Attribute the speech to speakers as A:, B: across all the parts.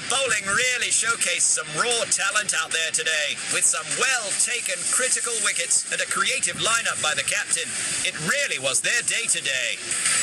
A: bowling really showcased some raw talent out there today, with some well-taken critical wickets and a creative lineup by the captain. It really was their day today.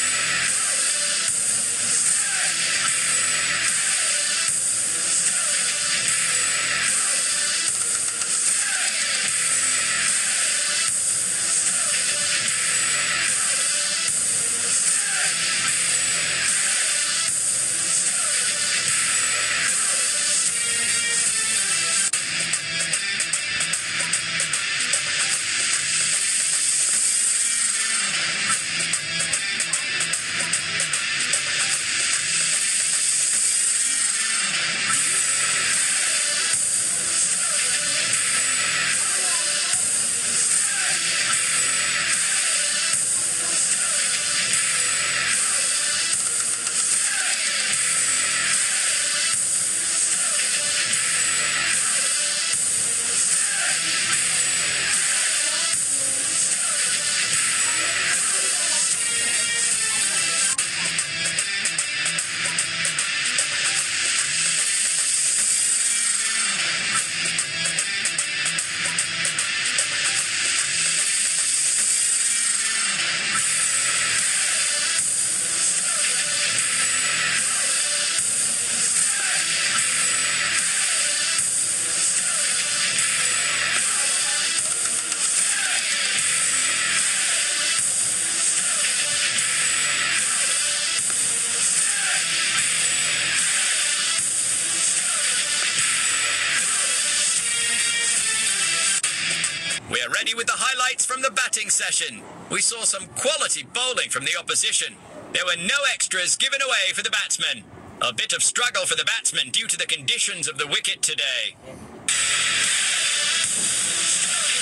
A: We're ready with the highlights from the batting session. We saw some quality bowling from the opposition. There were no extras given away for the batsmen. A bit of struggle for the batsmen due to the conditions of the wicket today.